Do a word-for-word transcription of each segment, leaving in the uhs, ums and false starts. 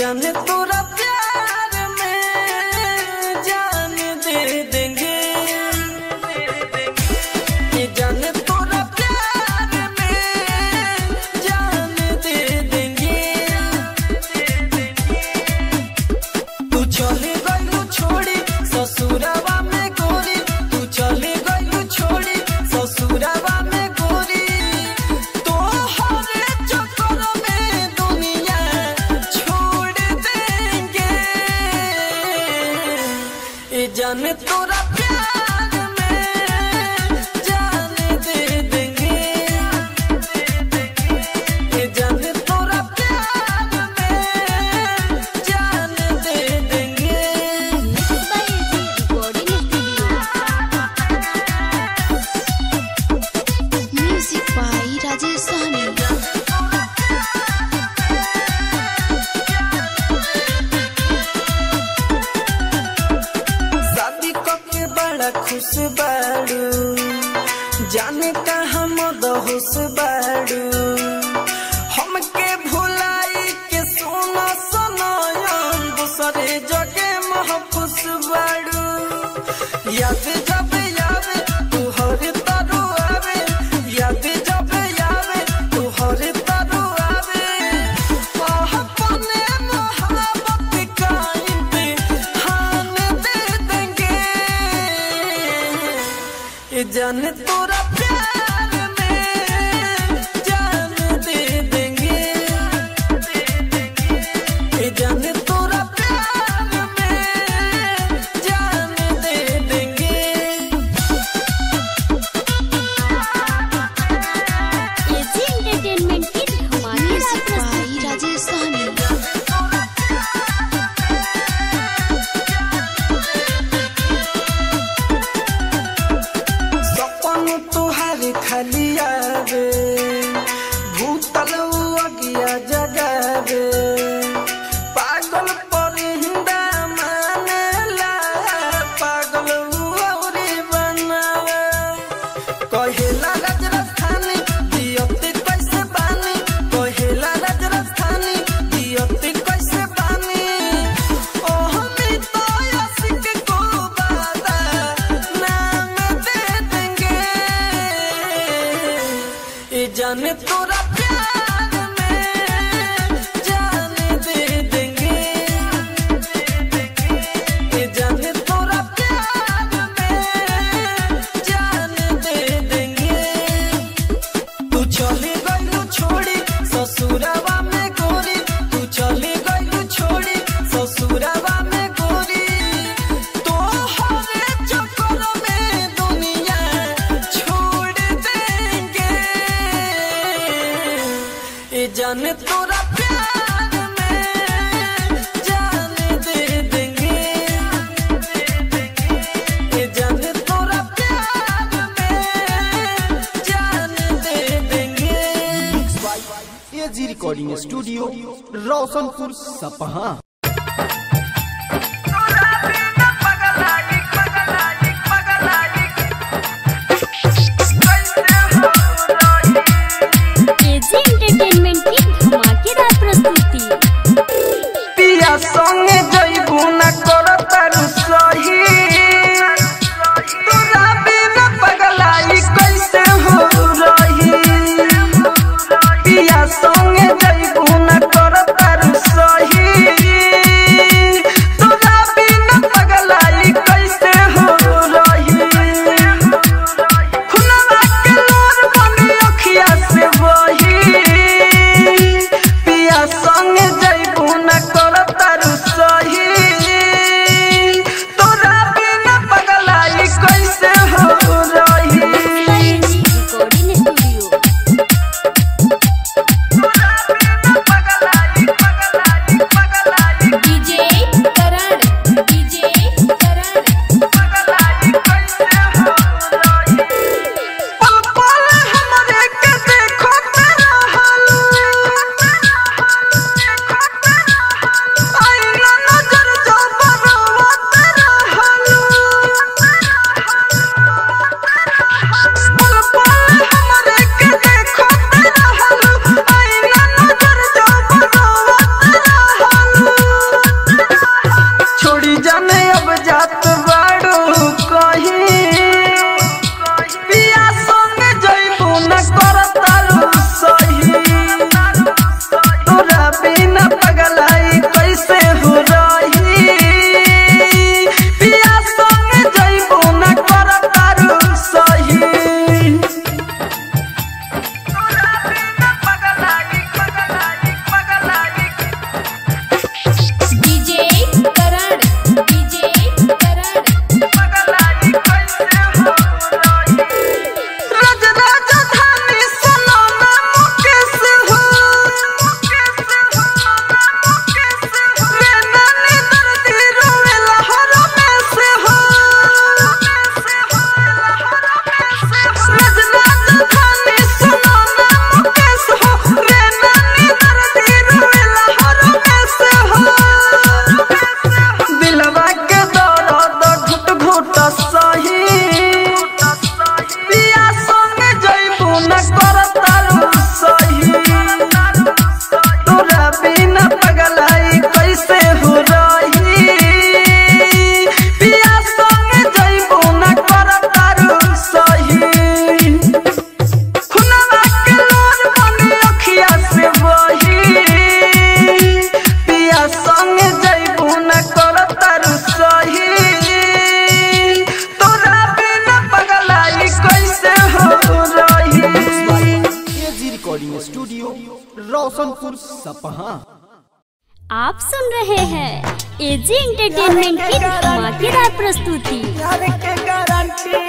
जाने तोरा प्यार में जान दे देंगे, ये जाने तोरा प्यार में जान दे देंगे। तू चले गइलू छोड़ी ससुरावा में गोरी, तू चले गइलू छोड़ी ससुरावा में गोरी, तो हर चक्कर में दुनिया छोड़ देंगे। ये जाने तोरा प्यार में जान दे देंगे, ये जाने तोरा प्यार में जान दे देंगे। Music by Rajesh Sahni. शादी करके बड़ा खुश बाड़ू, जाने कहाँ मदहोश बाड़ू, हमके भुलाई के सोना सनायन दूसरे जगह महफूस बाड़ू। याद जब आवे तू हर तरु आवे, याद जब आवे तू हर तरु आवे, अपने मोहब्बत का इम्तिहान दे देंगे। ये जाने तोरा प्यार में जान दे देंगे, ये जाने तोरा प्यार में जान दे देंगे। एजी एंटरटेनमेंट की धमाकेदार प्रस्तुति। राजेश सहनी। सपन तुहार खाली आवे, भूतल अगिया जगावे, पागल परिंदा मानेला, पागल औरी बनावे। कहेला राज राजधानी दियती कैसे बानी, कहेला राज राजधानी दियती कैसे बानी, ओह तो आशिक को बादा नाम दे देंगे। ये जाने तोरा प्यार में जान दे देंगे, ये जाने तोरा प्यार में जान दे देंगे। तू चले गइलू छोड़ी ससुरावा में गोरी, तू चले गइलू छोड़ी ससुरावा में गोरी, तो हर चक्कर में दुनिया छोड़ देंगे। ये जाने तोरा प्यार में जान दे देंगे, ये जाने तोरा प्यार में जान दे देंगे। एजी रिकॉर्डिंग स्टूडियो रोशनपुर सपहा। एजी एंटरटेनमेंट की धमाकेदार प्रस्तुति। पिया संगे जइबू ना करतारू सही, तोरा बिना पगलाई कैसे हो रही। पिया संगे जइबू ना करतारू सही, रोशनपुर सपहा। आप सुन रहे हैं एजी एंटरटेनमेंट की धमाकेदार प्रस्तुति। प्यार के गारंटी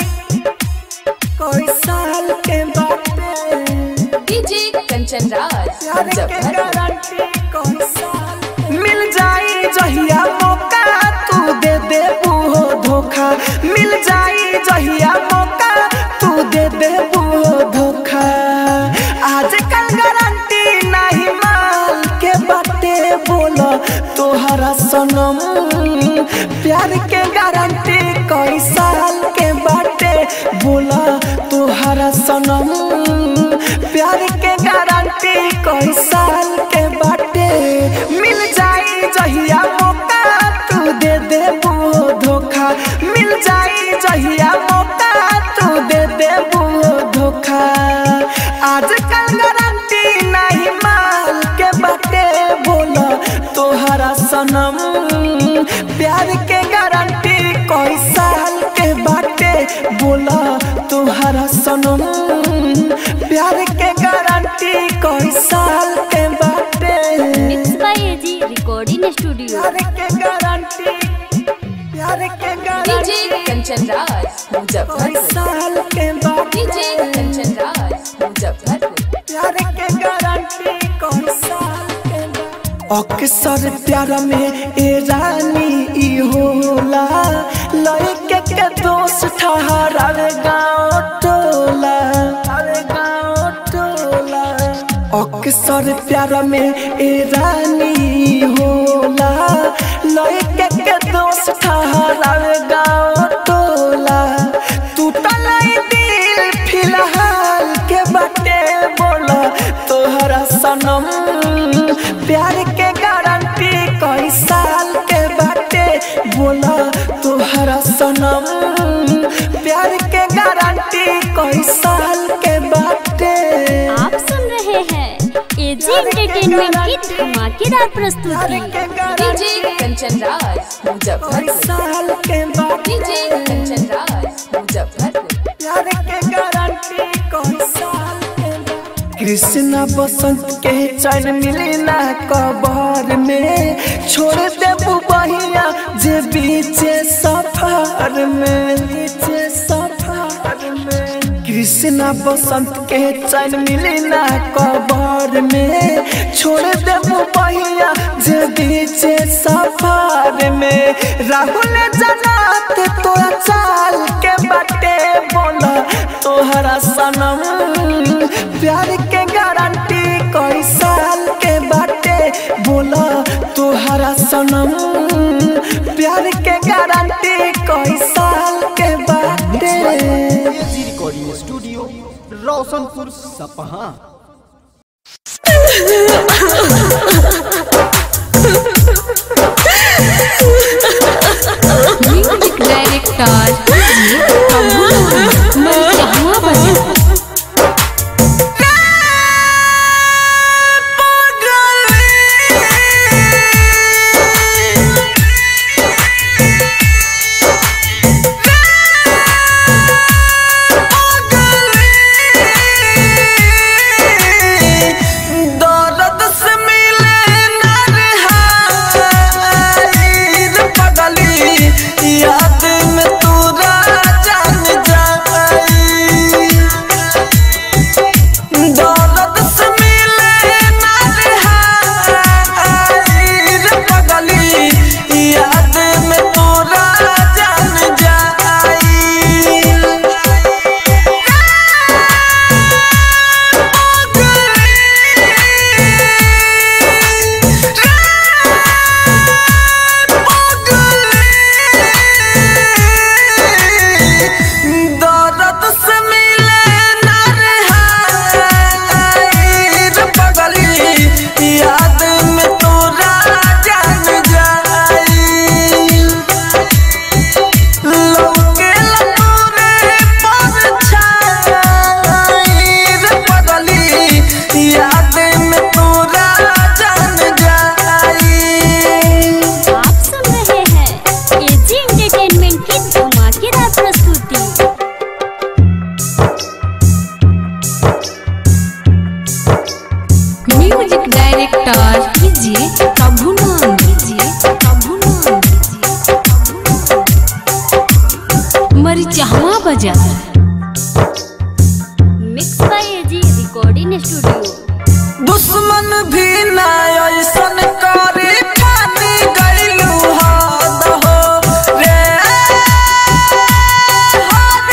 कोई साल के बाटे डीजे कंचन राज प्यार के गारंटी कोई साल मिल जाई जहिया मौका तू दे दे बूहो धोखा मिल जाई जहिया मौका तू दे दे बूहो धोखा आजकल गारंटी नहीं माल के बाटे बोलो तोहरा सनम प्यार के गारंटी कोई साल के बाटे बोला तोहरा सनम प्यार के गारंटी कोई साल के बाटे मिल जाई जहिया मौका तू दे दे वो धोखा मिल जाई जहिया मौका तू दे दे वो धोखा आजकल गारंटी नहीं माल के बाटे बोला तोहरा सनम प्यार के गारंटी कोई साल के बाटे बोला तोहरा सनम प्यार के गारंटी कोई साल के बाटे mix by AG recording studio. प्यार के गारंटी प्यार के डीजे गारंटी कंचन राज कोई मुजफ्फरपुर साल के बाटे डीजे कंचन राज मुजफ्फरपुर प्यार के गारंटी कोई साल के बाटे अक्सर प्यार में ए रानी ई होला लड़के के दोस्त ठहरावे गाँव टोला अरे गाँव टोला अक्सर प्यार में ए रानी होला लड़के के दोस्त ठहरावे गाँव टोला टूटल दिल फिलहाल के बाटे बोला तोहरा सनम प्यार के गारंटी कोई साल के बाटे बोला तोहरा सनम प्यार के गारंटी कोई साल के बाटे आप सुन रहे हैं एजी एंटरटेनमेंट की धमाकेदार प्रस्तुति। डीजे कंचन राज कोई मुजफ्फरपुर साल के बाटे डीजे कंचन राज मुजफ्फरपुर प्यार के गारंटी कोई साल के बाटे कृष्णा बसंत के चैन मिली ना कबर में छोड़ दे बहिया जे बीचे सफर में बीचे सफर में कृष्णा बसंत के चैन मिली ना कबर में छोड़ दे बहिया जे बीचे सफर में राहुल जनात तोरा चाल के बाटे बोला तोहरा सनम प्यार के गारंटी कोई साल के बाटे बोला तोहरा सनम प्यार के गारंटी कोई साल के बाटे एजी रिकॉर्डिंग स्टूडियो रोशनपुर सपहा। म्यूजिक डायरेक्टर दर्द से मिले ना रिहाई पगली याद में तू जान जाए डायरेक्टर कीजिए प्रभु नाम कीजिए प्रभु नाम कीजिए Marichhawa Bazar. Mix by AG recording studio. दुश्मन भी ना ऐसन करे ठानी गइलू हद हो रे हद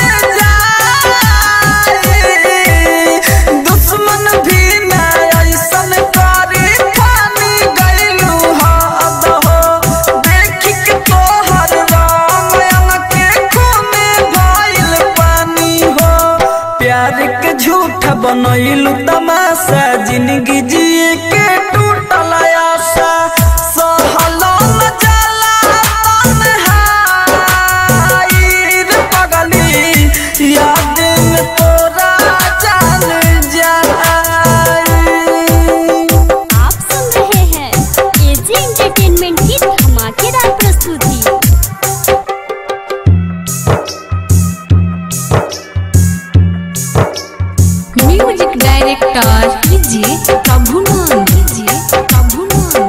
जाए। दुश्मन भी ना ऐसन करे ठानी गइलू हद हो। देखी के तोहर राम के खूने भइल पानी हो। प्यार के झूठ बनैलू तमाशा जिंदगी जिए के टूटल आशा। सहलो न जाला तन्हाई रे पगली याद में तोरा जान जाई। आप सुन रहे हैं एजी एंटरटेनमेंट की धमाकेदार प्रस्तुति। म्यूजिक डायरेक्टर कीजिए प्रभु नाम कीजिए प्रभु नाम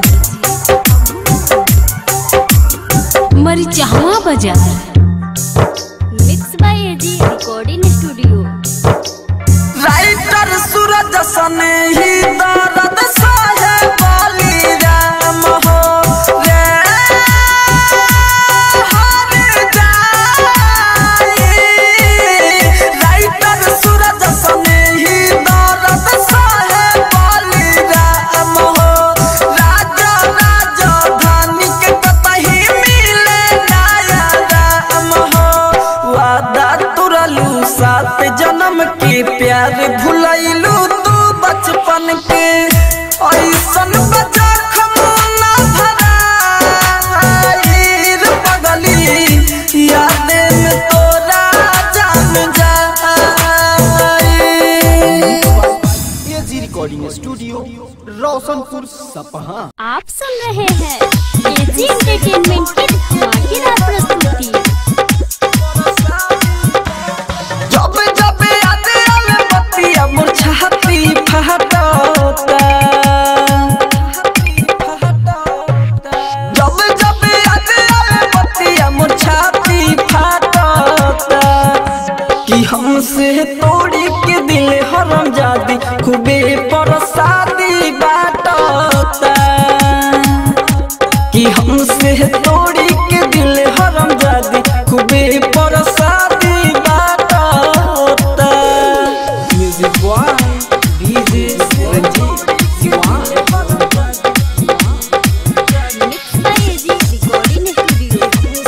कीजिए Marichhawa Bazar. Mix by AG recording studio. Writer Suraj सने ही दर्द सहे बाली राम हो रे हर जाई। राइटर सूरज सने ही दर्द सहे बाली राम हो। राजा राजधानी के कतही मिले नया राम हो। वादा तुरलू सात जन्म के प्यार भुलैलू तू बचपन के। ऐसन बजा खमोना भराई रे पगली याद में तोरा जान जाई। AG recording studio Roshanpur Sapaha. आप सुन रहे हैं एजी एंटरटेनमेंट की धमाकेदार प्रस्तुति। जब जब याद आवे बतिया मोर छाती फहटता। जब जब याद आवे बतिया मोर छाती फहटता। कि हमसे तोड़ी के दिल हरम जादी खूबे परसादी बाटता। कि हमसे तोड़ी के दिल हरम जादी खूबे परसादी बाटता। Music by DJ Ranjit Diwan. Mix by AG recording studio.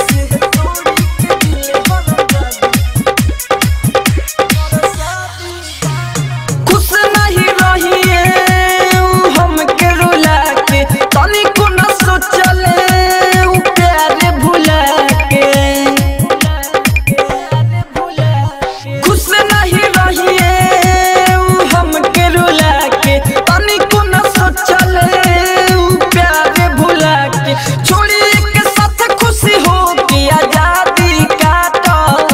खुश नहीं रहिए हमके रुला के तनिको न सोचले उ प्यार भुला के। खुश नहीं रहिए हमके रुला के तनिको न सोचले उ प्यार भुला के। छोड़ी के साथ खुशी हो के आजादी काटता।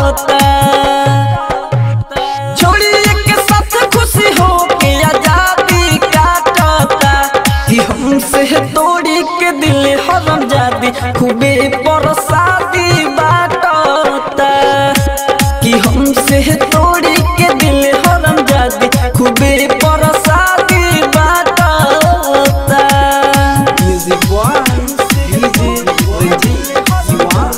छोड़ी के साथ खुशी हो के आजादी काटता। कि हमसे तोड़ी के दिल हरम जादी खूबे परसादी बाटता। कि हमसे तोड़ी के दिल हरम जादी खूबे परसादी बाटता। Music by DJ Ranjit Diwan.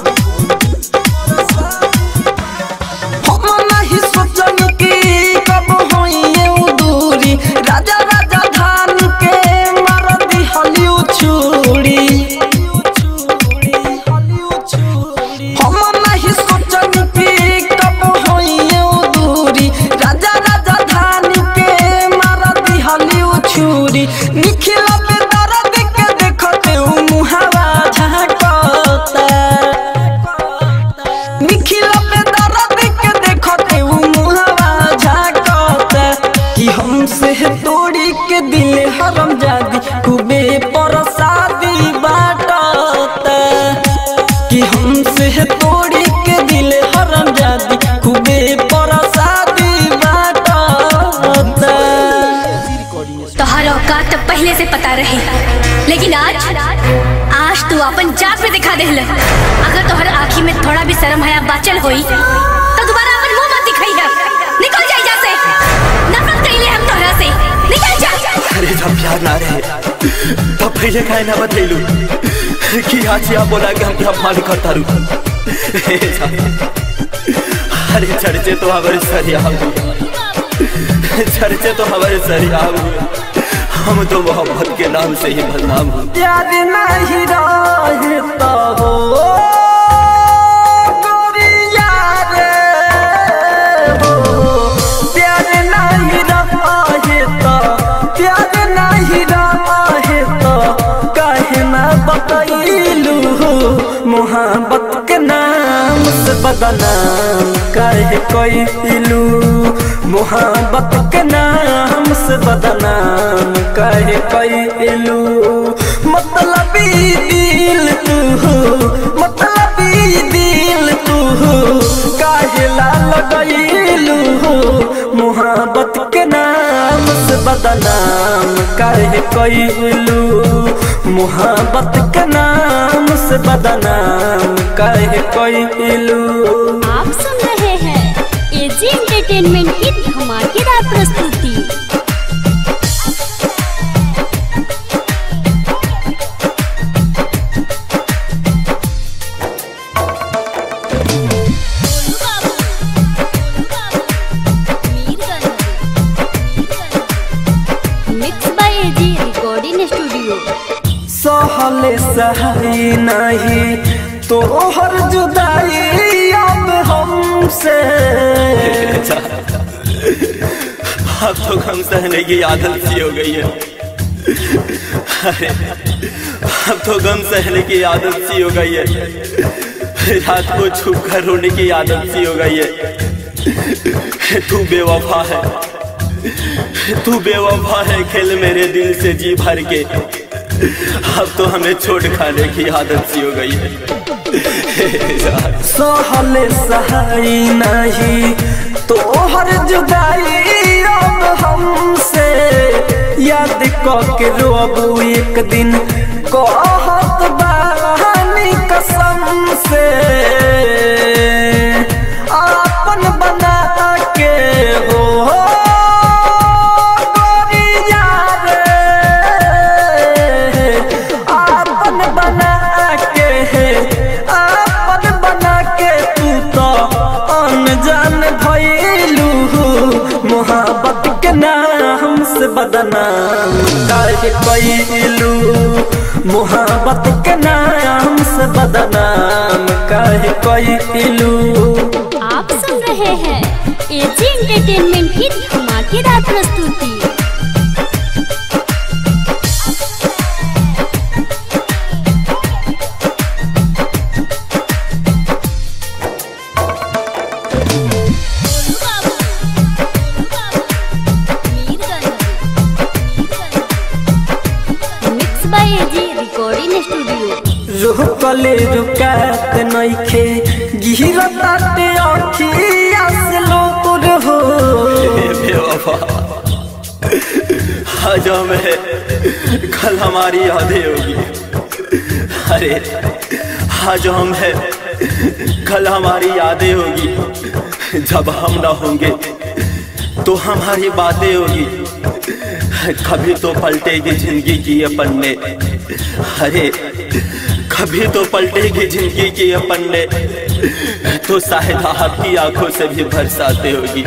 हम नहीं सोचनी कि कब होइए उ दूरी। राजा राजा धान के मार दी हलिउ छुरी। हम नहीं सोचनी कि कब होइए उ दूरी। राजा राजा धान के मार दी हलिउ छुरी। निखिला पे दर्द के देखते उ मुहावा झांकता। निखिला पे दर्द के देखते उ मुहावा झांकता। कि हमसे तोड़ी के दिल हरम जादी खूबे परसादी बाटता। कि हमसे तोड़ी के दिल हरम जादी खूबे परसादी बाटता। एजी रिकॉर्डिंग तोहरा औकात तो पहले से पता रही, लेकिन आज आज तू अपन जात पे दिखा देहल। अगर तोहर आँखी में थोड़ा भी शर्म हया बाचल होई तो दोबारा अपन मुंह मत दिखाई है। निकल जा यहाँ से, नफरत कइले हम तोहरा से, निकल जा। अरे जब प्यार ना रहे तब पहले काहे ना बतैलू कि आज या बोला कि हम क्या मान करता रू। अरे चर्चे तो हमारे सरिया चर्चे तो हमारे सरिया हम तो मोहब्बत के नाम से ही बदनाम हूँ। याद नहीं रहता हो गोरिया रे हो, प्यार नहीं रहता, प्यार नहीं रहता, काहे ना बतैलू मोहब्बत के नाम से बदनाम काहे कइलू, मोहब्बत के नाम से बदनाम काहे कइलू। मतलबी दिल तू, मतलबी दिल तू काहे ला लगइलू, मोहब्बत के नाम से बदनाम काहे कइलू, मोहब्बत के नाम से बदनाम काहे कइलू। आप सुन रहे हैं एजी एंटरटेनमेंट की धमाकेदार प्रस्तुति। Mix by AG recording studio. सहले सही नहीं तो हर जुदाई अब हमसे, अब तो गम सहने की आदत सी हो गई है। अरे अब तो गम सहने की आदत सी हो गई है, रात को छुप कर रोने की आदत सी हो गई है। तू बेवफा है, तू बेवफा है, खेल मेरे दिल से जी भर के, अब तो हमें छोड़ खाने की आदत सी हो गई है। सहले सही नहीं तो हर जुदाई अब हमसे, याद के रोबू एक दिन कहत बानी कसम से, आपन बना के हो गोरिया रे, आपन बना के, आपन बना के तू तो अनजान भइलू, मोहब्बत के नाम से बदनाम काहे कइलू, मोहब्बत के नाम से बदनाम काहे कइलू। आप सुन रहे हैं एजी एंटरटेनमेंट की धमाकेदार प्रस्तुति। Mix by AG recording studio. रुकले रुकात नइखे गिरताते अखिया से लोर हो, बेवफा आज हमें कल हमारी यादें होगी। अरे आज हम है कल हमारी यादें होगी, जब हम ना होंगे तो हमारी बातें होगी। कभी तो पलटेगी जिंदगी की ये पन्ने, अरे कभी तो पलटेगी जिंदगी की ये पन्ने, तो शायद आपकी आंखों से भी बरसाते होगी।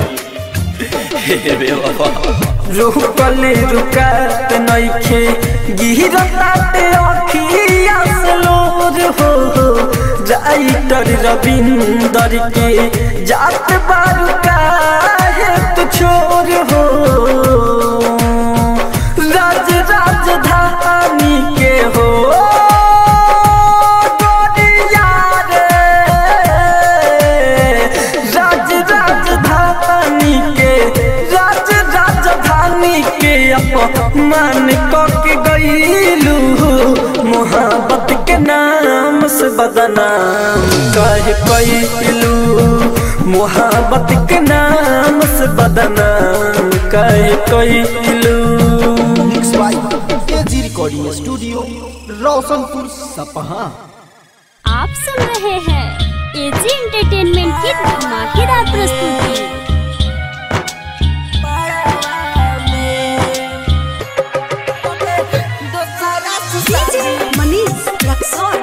बेवफा रुकले रुकात नइखे गिरताते अखिया से लोर हो, राइटर रविंदर के जात बारू काहे तू छोर हो, राज राजधानी के हो गोरिया रे, राज राजधानी के, राज राजधानी के अपमान करके गइलू, मोहब्बत के नाम से बदनाम काहे कइलू, मोहब्बत के नाम से बदनाम काहे कइलू। By AG recording studio Roshanpur Sapaha. आप सुन रहे हैं एजी एंटरटेनमेंट की धमाकेदार प्रस्तुति। मनीष रक्सौल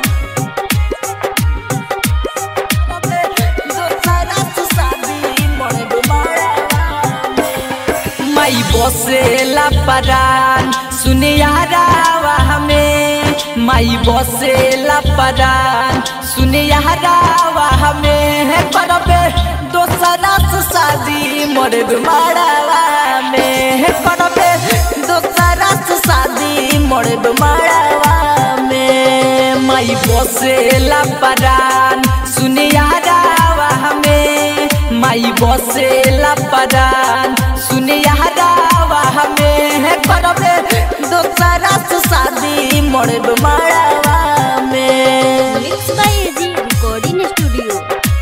माई बसेला परान सुने यारावा हमें, माई बसेला परान सुने यारावा हमें, करबे दोसरा से शादी मोरे मारावा में, करबे दोसरा से शादी मोरे मारावा में। माई बसेला परान सुने यारावा हमें, माई बसेला परान सुने यारावा हमें, करबे दोसरा से शादी मोरे मारावा में। Mix by AG recording studio.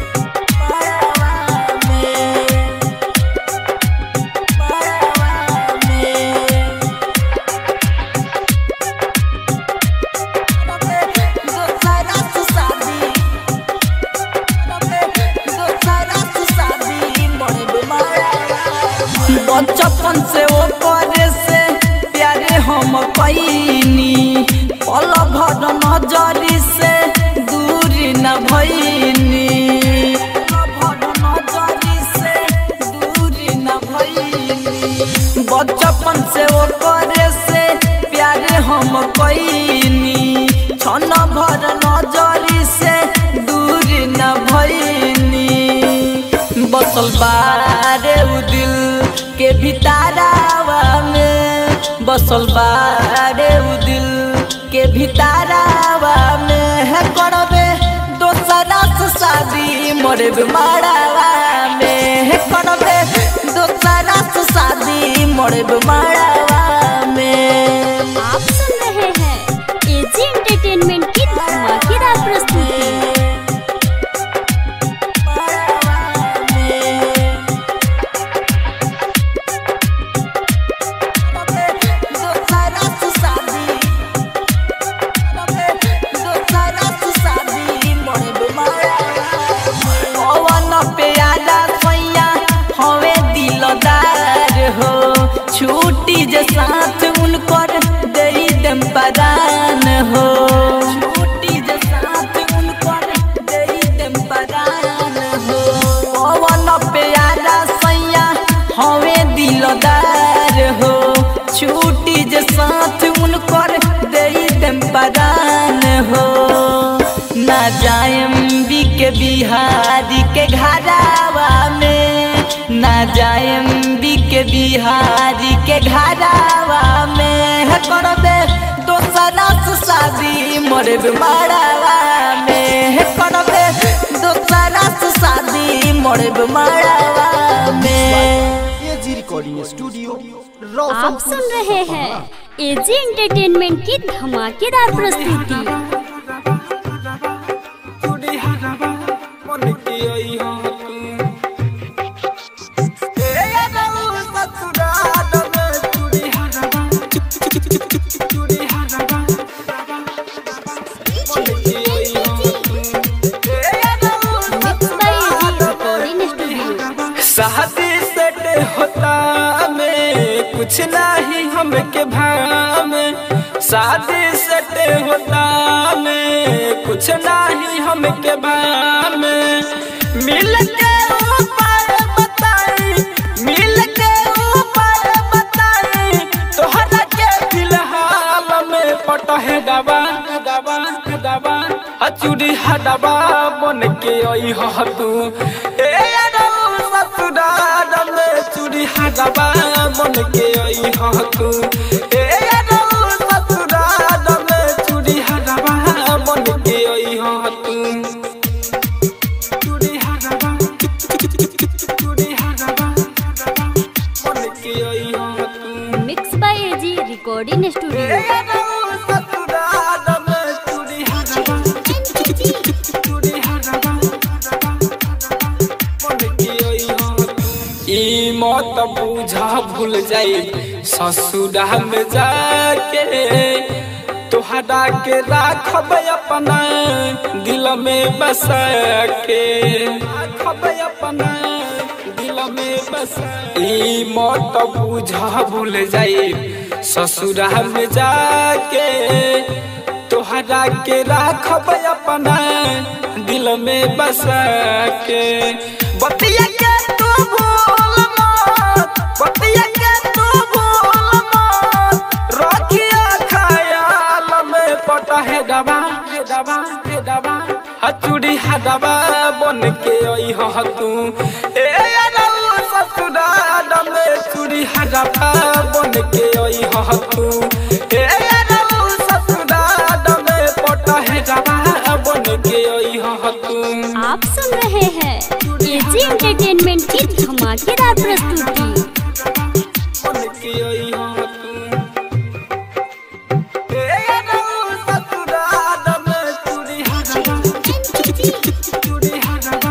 बचपन से ऊपर से प्यारे हम पैनी, पल भर नजरी से दूर न भैनी, नजरी से दूर न भैनी। बचपन से ऊपर से प्यारे हम पैनी, क्षण भर नजरी से दूर न भैनी। बसल बारे उ दिल के भितारावा में, बसल बारे उ दिल के भितारावा में, करबे दोसरा से शादी मोरे मारावा में, करबे दोसरा से शादी मोरे मारावा में। आप सुन रहे हैं एजी एंटरटेनमेंट की धमाकेदार प्रस्तुति। छूटी जे साथ उनकर दई दम परान हो, छूटी जे साथ उनकर दई दम परान हो। पवन प्यारा सैया हवे दिलदार हो, छूटी जे साथ उनकर दई दम परान हो। ना जाएम बी के बिहारी के घरावा में, ना जाएम बी के बिहारी के घरावा में, करबे दोसरा से शादी मोरे मारावा में, करबे दोसरा से शादी मोरे मारावा में। एजी रिकॉर्डिंग स्टूडियो आप रोशनपुर सुन रहे हैं एजी एंटरटेनमेंट की धमाकेदार प्रस्तुति। शादी सेट होता में कुछ नहीं हमके भाम, शादी सेट होता में कुछ नहीं हमके भाम। मिल के ऊपर बताई, मिल के ऊपर बताई, तोहरा के फिलहाल में पटहे दबा दबा दबा अचूरी हदबा बन के आई हो तू। ए ससुराल में चूड़ी हदबा बन के आई हो तू, ए ससुराल में चूड़ी हदबा बन के आई हो तू। चूड़ी हदबा चूड़ी हदबा बन के आई हो तू। Mix by AG recording studio. मत बूझा भूल जाई ससुरा में जाके तोहरा के राखब अपना दिल में बसा के राखब अपना दिल में बसा ई मत बुझा भूल जाई ससुरा में जाके तोहरा के राखब अपना दिल में बसा के बतिया के तू भूल मत बतिया के तू भूल मत रखिया ख्याल में पटा है दबा है दबा है दबा हचुड़ी है दबा बन के आई ह तू ए रऊ ससुरा में चूड़ी है दबा बन के आई ह तू ए रऊ ससुरा में पटा है दबा बन के आई ह तू। आप सुन रहे हैं एजी एंटरटेनमेंट की धमाकेदार प्रस्तुति। बन के आई ह तू ए रऊ ससुरा में चूड़ी है दबा चूड़ी है दबा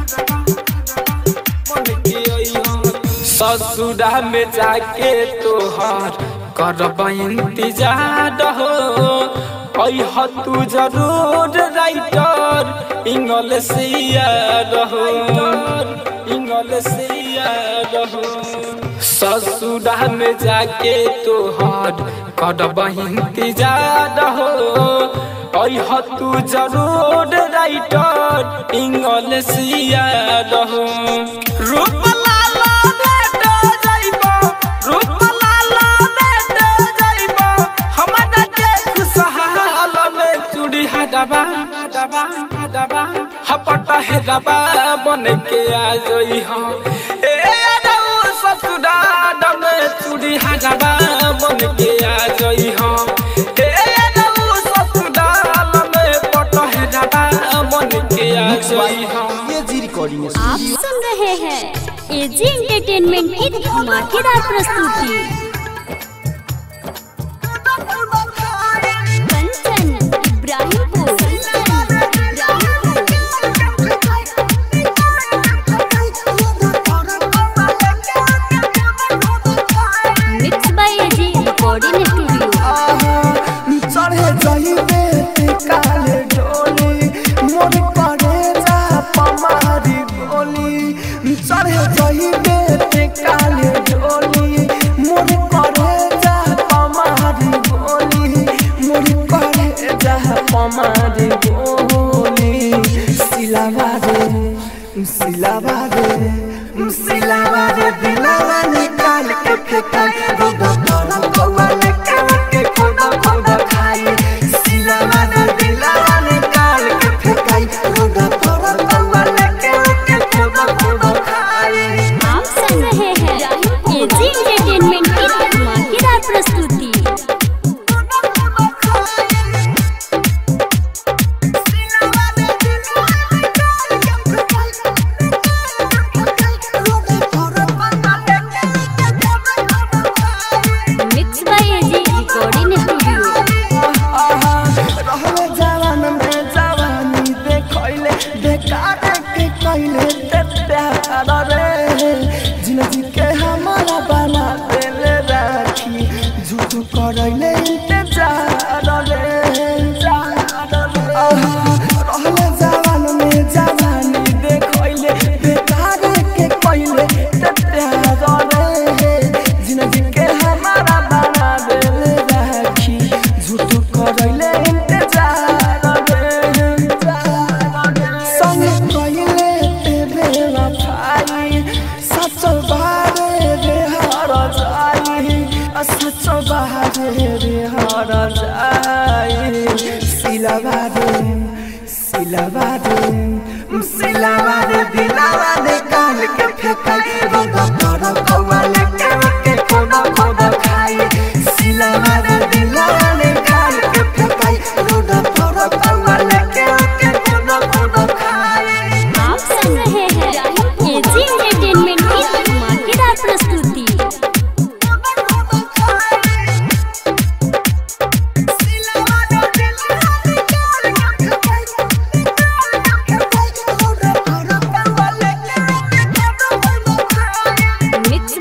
बन के आई ह ससुरा में जाके तोहार करब इंतजार हो अह तू जरूर राइटर इंग्लिशिया रहो इंग्लिशिया रहो ससुरा में जाके तोहार करब इंतजार हो अह तू जरूर राइटर इंग्लिशिया रहो रूप दबा दबा दबा हपटा है दबा बन के आ जई हो ए रऊ ससुरा में चूड़ी है दबा बन के आ जई हो ए रऊ ससुरा में पटा है दबा बन के आ जई हो। एजी रिकॉर्डिंग आप सुन रहे हैं एजी एंटरटेनमेंट की धमाकेदार प्रस्तुति। Kanchan Ibrahimpur mix by AG recording studio. चढ़े जाइबे ते काले डोली मोर करे जा पमारी गोली चढ़े जाइबे ते काले डोली मोर करे जा पमारी गोली मोर करे जा पमारी गोली सिलावा रे सिलावा रे सिलावा रे दिलावा निकाल के फेंका रोदा तोरा कौवा लेके के खोदा खोदा खाई सिलावा रे दिलावा निकाल के फेंकाई रोदा तोरा कौवा लेके के खोदा खोदा खाई। आप सुन रहे हैं एजी एंटरटेनमेंट की धमाकेदार प्रस्तुति। Mix by AG recording studio. रहले जवान में जवानी देखैले बेकार के कइले ते प्यार रे जिंदगी के हमारा बना देले राखी झूठ करैले इंतजार रे रहले जवान में जवानी देखैले बेकार के कइले ते प्यार रे जिंदगी के हमारा बना देले राखी झूठ करैले इंतजार रे संग कइले ते बेवफाई सच बारे रे हर जाई सच बारे रे हर जाई सिलावा रे सिलावा रे सिलावा रे दिलावा निकाल के फेंकाई रोदा तोरा कौवा लेके के खोदा खोदा खाई सिलावा रे दिलावा निकाल के फेंकाई रोदा तोरा कौवा लेके के खोदा खोदा खाई। आप सुन रहे हैं एजी एंटरटेनमेंट की धमाकेदार प्रस्तुति। मिक्स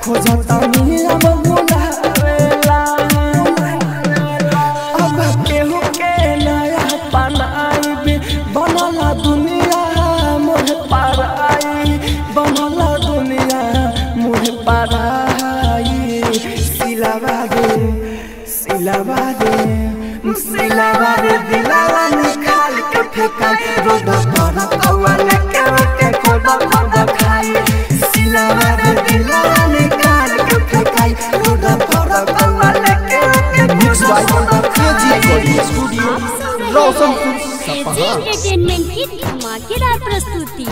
खोजता नी अब बुलावेला अब केहू के नया पनाई बनला दुनिया मोह पाराई बनला दुनिया मोह पाराई सिलावा दे सिलावा दे सिलावा दे दिलावा निकाल के फेंका रोड पर कौवा लेके के खोदा खोदा खाई सिलावा दे दिलावा निकाल के फेंका रोड पर कौवा लेके के खोदा खोदा खाई studio Roshanpur AG Sapaha. Entertainment की धमाकेदार प्रस्तुति।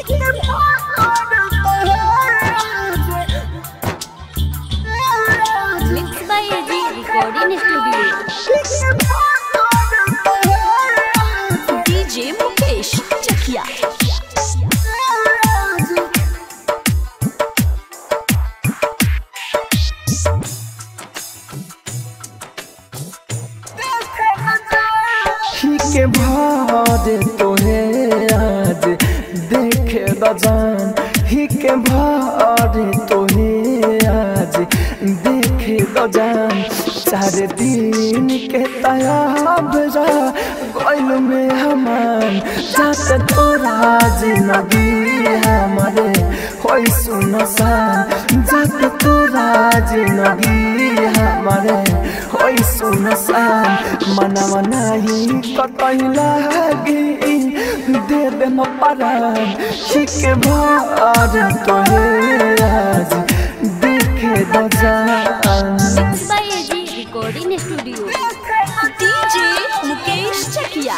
Mix by AG recording studio. DJ Mukesh Chakiya. ही के भार तोहे आज देखे दजान ही के भार तोहे आज देखे दजान चार दिन के तयाब जा गइल में हमान जाते तोरा जिंदगी हमारे होई सुनसान जाते तोरा जिंदगी हमारे होई सुनसान मनवा नहीं कतई लागी दे दे न परान ही के भार तोहे आज देखे दजान। Mix by AG recording studio. DJ Mukesh Chakiya.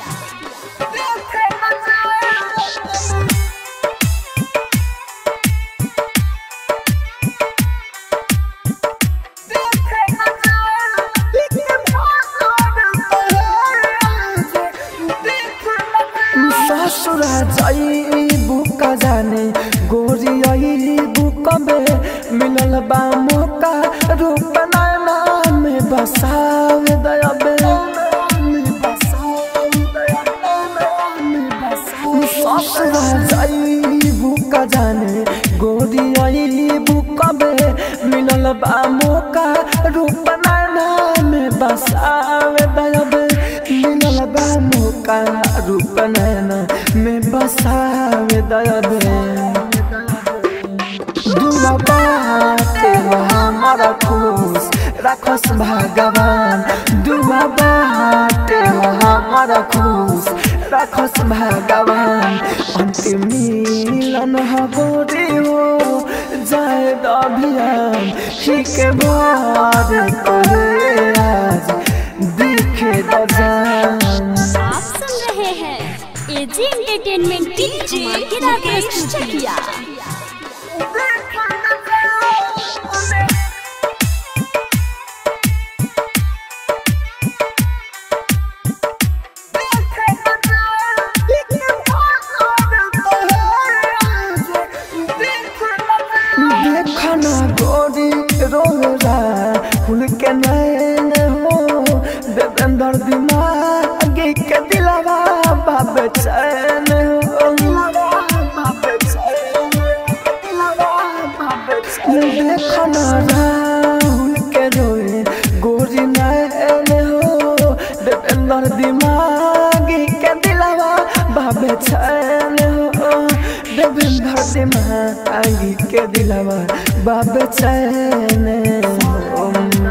ससुरा जाइबू का जाने गोरी आइबू कबे मिलल बा मौका रूप नैना में बसावे दयाबे ससुरा जाइबू का जाने गोरी आइबू कबे मिलल बा मौका रूप नैना में बसावे दयाबे मिलल बा मौका रूप नैना में बसावे दयाबे दुआ बाटे हमारा खुश रखस भगवान दुआ बाटे हमारा खुश रखस भगवान अंतिम मिलन हबोरी हो जाए अभियान ही के बार तोरे आज देखे दजान। आप सुन रहे हैं एजी एंटरटेनमेंट की धमाकेदार प्रस्तुति। देखना गोरी रोरा फूल के नैन हो देवेंद्र दिमाग के दिलवा बाब चैन हो देखना राहुल के रोए गोरी नैन हो देवेंद्र दिमाग के दिलवा बाब चैन हो देवेंद्र दिमाग के दिलवा बाब चैन हो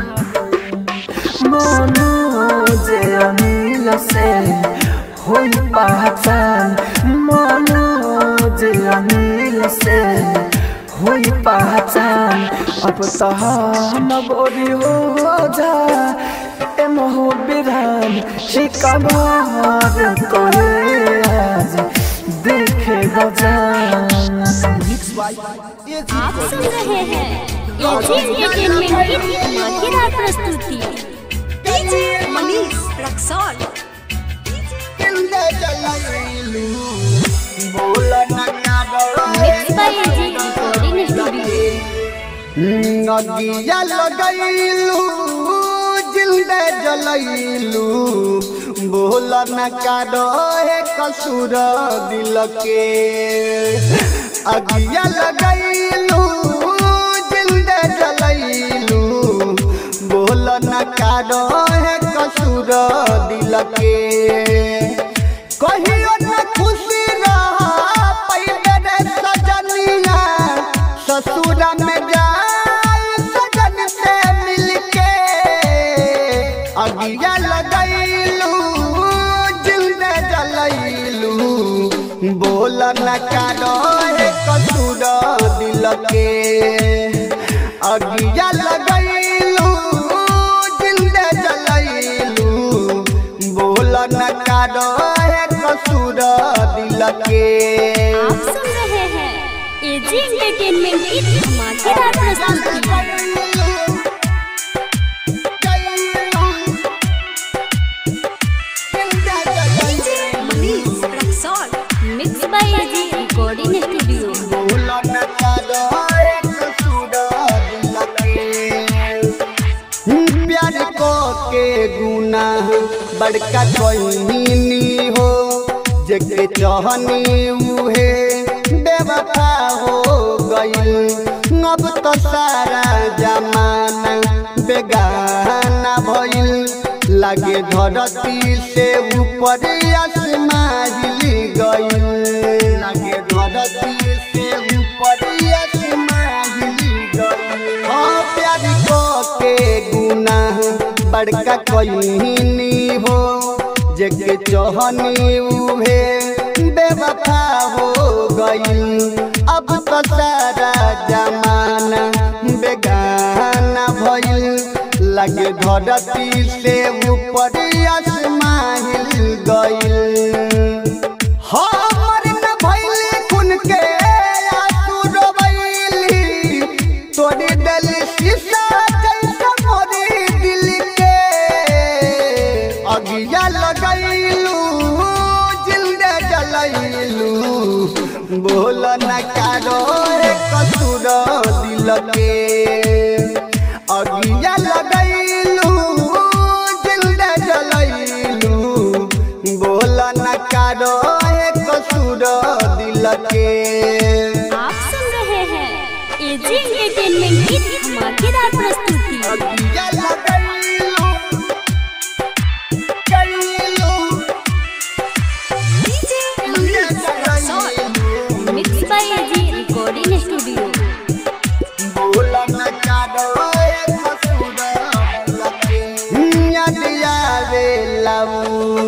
मनोज अनिल से होई पहचान मनोज अनिल से होई पहचान अब तो हम गोरी हो जा ए मोह बिरान शिकबार तोरे आज देखे दजान। आप सुन रहे हैं एजी एंटरटेनमेंट की धमाकेदार प्रस्तुति। Manish Raxaul. Mix by AG recording studio. नदिया लगैलू जिंदे जलैलू बोल न कारो है कसूर दिल के अगिया लगैलू जिंदे के कहियो न खुशी रहा पहिले रे सजनिया ससुर में जाए सजन से मिलके अगिया लगैलू जिंदे जलैलू बोल न कारो है कसूर दिल के अगिया लगैलू जिंदे जलैलू बोल न कारो है कसूर दिल के। आप सुन रहे हैं एजी एंटरटेनमेंट की धमाकेदार प्रस्तुति। Mix by AG recording studio. प्यार को के गुनाह बड़का कोई हो जेके चाहनी उहे बेवफा हो गई अब तो सारा जमाना बेगाना भइल लगे धरती से ऊपर आसमान हिल गई लगे धरती से ऊपर आसमान हिल गई। हाँ प्यार को के गुनाह बड़का कोई हो जेके चाहनी उहे बेवफा हो गई अब तो सारा जमाना बेगाना भइल लगे धरती से ऊपर आसमान हिल गइल। हमर न भइल खून के आंसू रोवैली तोड़ी दिल शीशा जैसा मोरी दिल के अगिया लगैलू जिंदे जलैलू बोल न कारो है कसूर दिल के अगिया लगैलू जिंदे जलैलू बोल न कारो है कसूर दिल के। आप सुन रहे हैं एजी एंटरटेनमेंट की धमाकेदार प्रस्तुति। अगिया लगैलू कैलू mix by AG recording studio. बोल न कारो है कसूर दिल के याद आवे लाऊ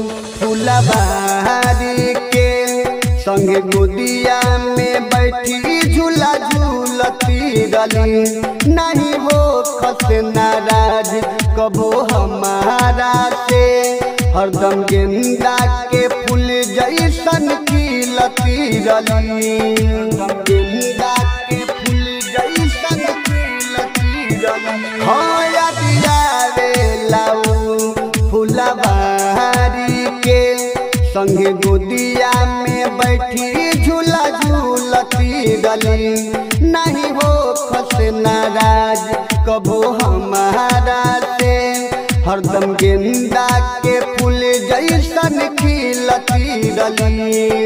फुलबारी के संगे गोदिया में बैठी झूला झूलती रली नहीं हो खस नाराज कबो हमारा से हरदम गेंदा के फूल जैसन खिलती रली गेंदा के फूल जैसन खिलती रली। हाँ याद आवे लाऊ फुलबारी के संगे गोदिया में बैठी झूला झूलती गली नहीं हो खस नाराज कबो हमारा से हरदम गेंदा के फूल जैसन खिलती रली।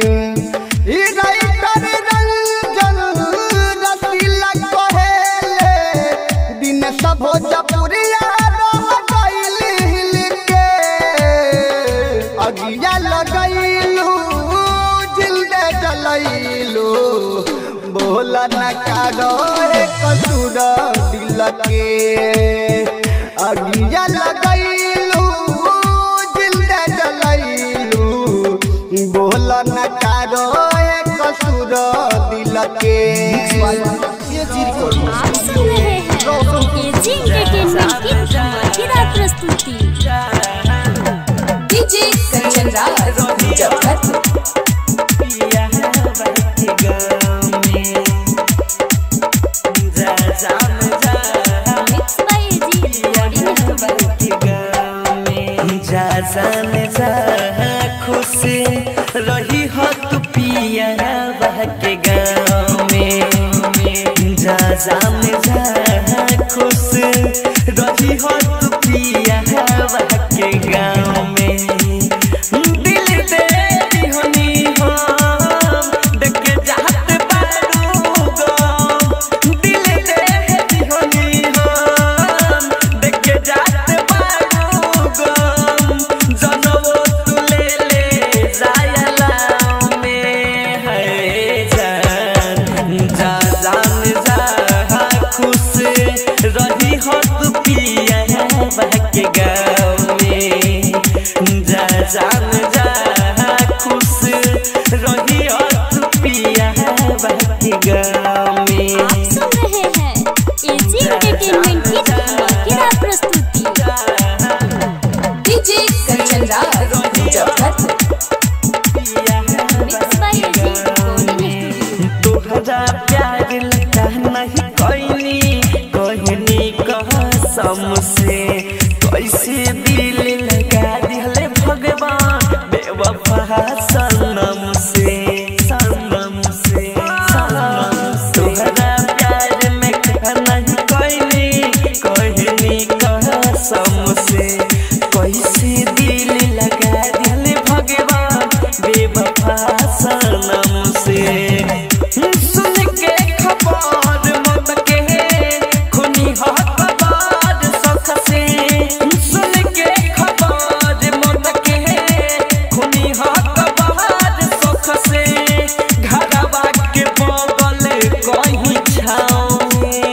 रंजन रसीला कहेले दिन सब जपुरिया रह गइल हिल के अगिया लगैलू जिंदे जलैलू बोल न कारो है कसूर दिल के अगिया लगैलू जिंदे जलैलू बोल न कारो है कसूर दिल के। आप सुन रहे हैं एजी एंटरटेनमेंट की धमाकेदार प्रस्तुति। DJ Kanchan Raj Muzaffarpur. Mix by AG recording जान जा खुश रही हो तू पिया के गाँव में जा जान जा खुश रही हो तू पिया के गाँव में दिल दे दिहनी हो देख जात बारू गो दिल दे दिहनी हो देख जात बारू गो जनवो रही हो तू पिया के गाँव में जा जान जा खुश रही हो तू पिया के गाँव में। आप सुन रहे हैं एजी एंटरटेनमेंट की धमाकेदार प्रस्तुति। DJ Kanchan Raj Muzaffarpur. Mix by AG recording studio. तोहरा प्यार लगा नहीं कोई कहनी कसम से कैसे दिल लगा दिले भगवान बेवफा सनम से सनम से सनम से। तोहरा प्यार में नहीं कोई कहनी कसम से कैसे दिल लगा दिले भगवान बेवफा सनम से। सुन के खबर मन के खुनी हाथ बार सख से सुन के खबर मन के खुनी हाथ बार सख से घरवा के बगल कहीं छाँव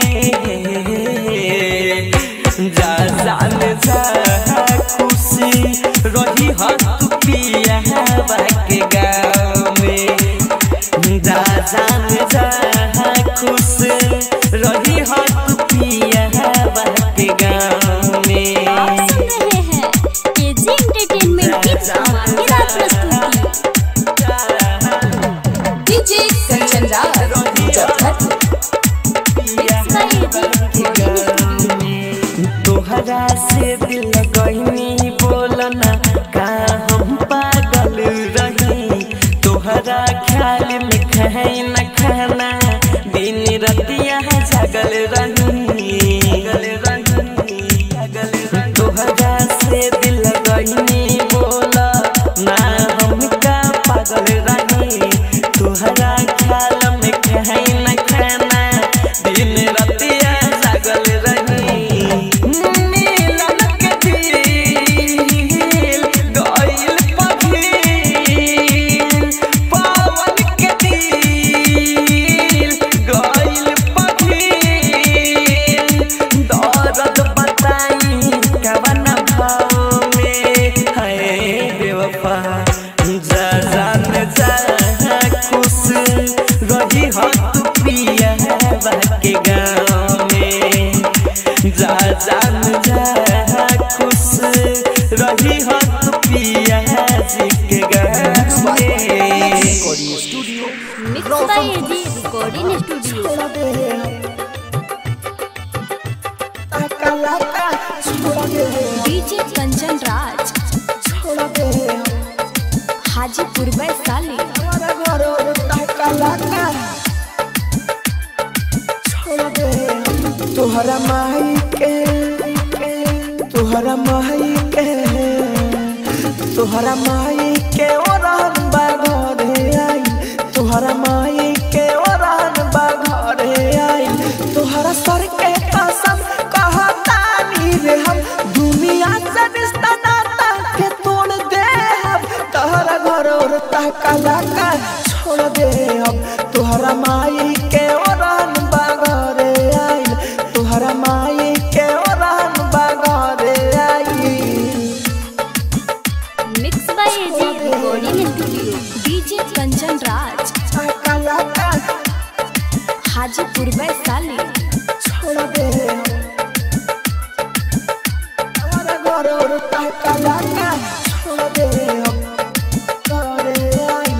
जा जान जा खुशी रही हाथ पिया के गाँव में जा जान जा खुश रही हो तू पिया के गाँव में। आप सुन रहे हैं एजी एंटरटेनमेंट की धमाकेदार प्रस्तुति। DJ Kanchan Raj Muzaffarpur. Mix by AG recording studio. तोहरा से दिल गईनी बोलना का हम पागल रही तोहरा ख्याल में खाई न खाना दिन रतिया जगल रही तोहरा से दिल गईनी बोला ना हम का पागल रही तोहरा ख्याल में खाई न खाना दिन रतिया जगल रही। मिलन के दिल गइल पगील पावन के दिल गइल पगील दर्द बताई कवन भाव में है बेवफा जा जान जा खुश रही हो तू पिया के गाँव में जा जान जा खुश रही हो तू पिया के गाँव में। Studio mix by AG recording studio. DJ Kanchan Raj Hajipur Vaishali. तोहरा माई के तोहरा माई के तोहरा माई के ओरहन बाघरे आई तोहरा माई के ओरहन बाघरे आई तोहरा सर के कसम कहतानी रे हम दुनिया से रिश्ता नाता के तोड़ दे हम तोहरा घर और तहकला का छोड़ दे हम तोहरा माई के ओरहन बाघरे आई तोहरा माई के ओरहन बाघरे आई। Mix by AG recording studio. DJ Kanchan Raj Hajipur Vaishali. छोड़ दे हमारा घर और तहकला का छोड़ दे हम तोरे आइल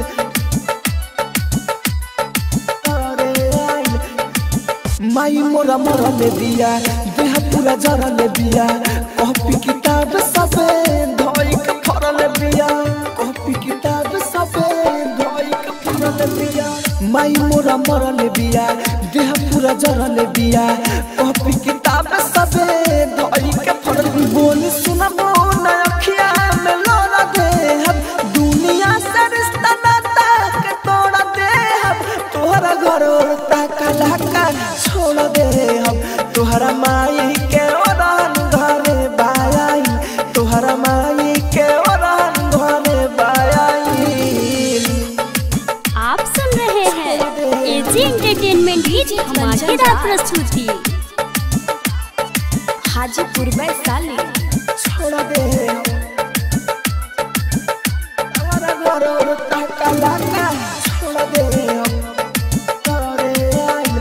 तोरे आइल माई मोरा मोरा ले दिया देह पूरा जरा ले दिया कॉपी किताब सबे धोई के फरल दिया कॉपी किताब सबे धोई के फरल दिया माई मोरा मोरा ले दिया देह पूरा जरा ले दिया कॉपी किताब सबे धोई के फरल बोल सुना बोल अखिया में लोरा दे हम दुनिया से रिश्ता नाता के तोड़ा दे हम तोहरा घर और तहकला का छोड़ दे हम तोहरा माई के ओरहन घरे बाई तोहरा माई के ओरहन घरे बाई। आप सुन रहे हैं एजी एंटरटेनमेंट की धमाकेदार प्रस्तुति। हाजीपुर वैशाली। छोड़ दे हमारा घर और टाका लाका छोड़ दे करे आइल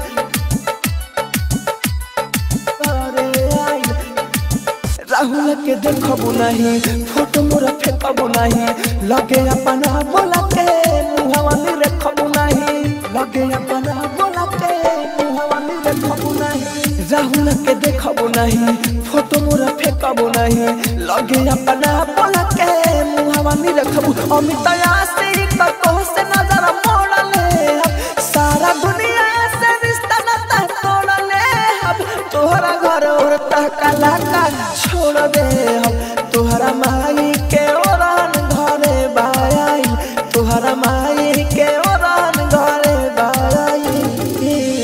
करे आइल राहुल के देखबो नहीं फोटो मोरा फेंकबो नहीं लगे अपना बोला के मुहावा में रखबो नहीं लगे अपना बोला के मुहावा में रखबो नहीं राहुल के देखबो नहीं फोटो मोरा फेंकबो नहीं लगे अपना बोला के मुहावा में रखबो अमित आशी का तो से नजर मोड़ ले सारा दुनिया से रिश्ता नाता तोड़ ले अब तोहरा घर और टाका लाका छोड़ दे हम तोहरा माई के ओरान घरे बाई तोहरा माई के ओरान घरे बाई।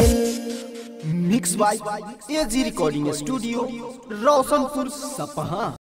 Mix by AG recording studio Roshanpur Sapaha.